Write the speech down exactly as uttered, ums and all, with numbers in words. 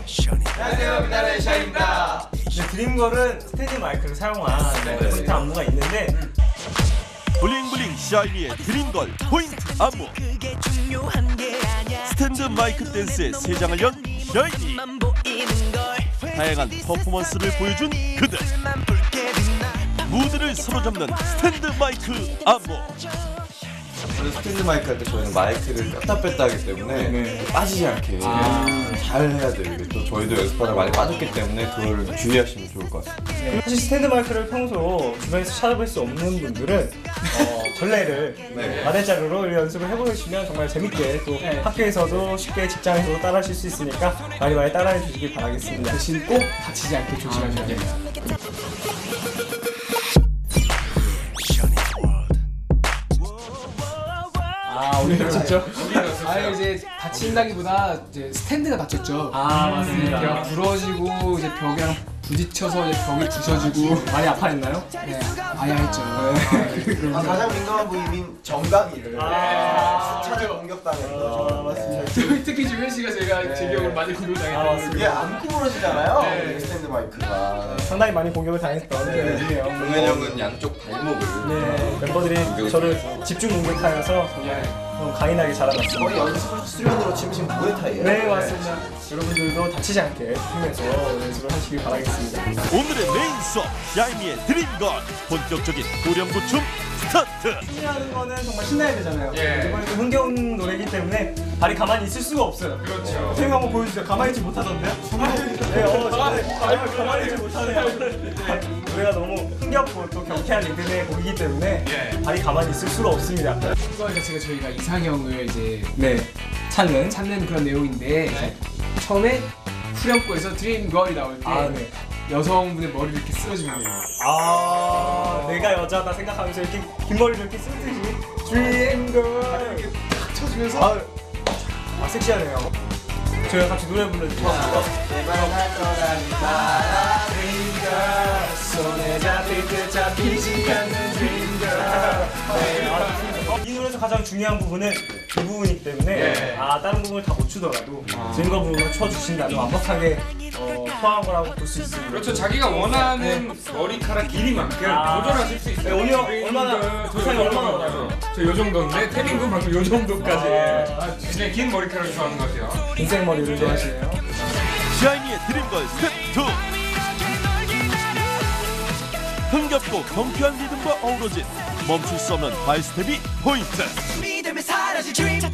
안녕하세요, 미달의 샤입니다. 네, 드림걸은 스탠드 마이크를 사용한 포인트 안무가 있는데 블링블링 샤이니의 드림걸 포인트 안무. 스탠드 마이크 댄스의 세 장을 연 샤이니. 다양한 퍼포먼스를 보여준 그들. 무드를 사로잡는 스탠드 마이크 안무. 스탠드 마이크 할 때 저희는 마이크를 뺐다 뺐다 하기 때문에 네. 빠지지 않게 아. 잘 해야 돼요. 이게 또 저희도 연습하다 많이 빠졌기 때문에 그걸 주의하시면 좋을 것 같습니다. 네, 사실 스탠드 마이크를 평소 주변에서 찾아볼 수 없는 분들은 어, 전래를 네. 마대자루로 연습을 해보시면 정말 재밌게 또 네. 학교에서도 쉽게 직장에서도 따라하실 수 있으니까 많이 많이 따라해 주시길 바라겠습니다. 대신 꼭 다치지 않게 조심하셔야 돼요. 아, 우리 다쳤죠? 아, 이제 다친다기보다 이제 스탠드가 다쳤죠. 아, 맞습니다. 벽 부러지고 이제 벽이랑 부딪혀서 이제 벽이 부서지고 많이 아파했나요? 네, 아야 했죠. 아, 가장 민감한 부위인 정강이를 아, 수차례 공격당했죠. 아, 맞습니다. 특히, 특히 주현 씨가 제가 제 기억으로 많이 아, 공격당했던 맞습니다. 이게 안 구부러지잖아요. 네. 이 스탠드 마이크가. 상당히 많이 공격을 당했던 기억이네요. 동현 형은 양쪽 발목을 네, 멤버들이 저를 집중 공격하여서 정말 너무 강인하게 자라났습니다. 거의 연습을 수련으로 치면 지금 무에타이예요. 네, 맞습니다. 여러분들도 다치지 않게 팀에서 연습을 하시길 바라겠습니다. 오늘의 메인 수업 샤이니의 드림걸. 본격적인 고령구춤 스타트. 춤이라는 거는 정말 신나야 되잖아요. 예. 이번에도 흥겨운 노래이기 때문에 발이 가만히 있을 수가 없어요. 그렇죠. 선생님 한번 보여주세요. 가만히 있지 못하던데요? 네, 어, 저는 발이 가만히 있지 못하네요. 네, 노래가 너무 흥겹고 또 경쾌한 리듬의 곡이기 때문에 예. 발이 가만히 있을 수가 없습니다. 이거 자체가 저희가 이상형을 이제 네, 찾는. 찾는 그런 내용인데 이제 처음에 후렴구에서 드림걸이 나올 때 아, 네. 여성분의 머리를 이렇게 쓸어주면 돼요. 아, 내가 여자다 생각하면서 이렇게 긴 머리를 이렇게 쓰듯이 드림걸 이렇게 탁 쳐주면서 아, 아 섹시하네요. 저희가 같이 노래 불러주세요. 손에 잡힐 듯 잡히지 않는 드림걸. 이 노래에서 가장 중요한 부분은 이 부분이기 때문에 아 다른 부분을 다 못 추더라도 드림걸 부분을 쳐주신다면 완벽하게 어, 포함한 거라고 볼 수 있습니다. 그렇죠. 자기가 원하는 머리카락 길이만큼 아. 조절하실 수 있어요. 네, 오늘 얼마나 저 부상이 얼마나 나요? 요 정도인데 태민군 방금 요 정도까지. 아, 굉장히 긴 머리카락을 좋아하는 것 같아요. 인생 머리를 좋아하시네요. 샤이니의 드림걸 스텝 투. 흥겹고 경쾌한 리듬과 어우러진 멈출 수 없는 바이 스텝이 포인트. 믿음에 사라질 dream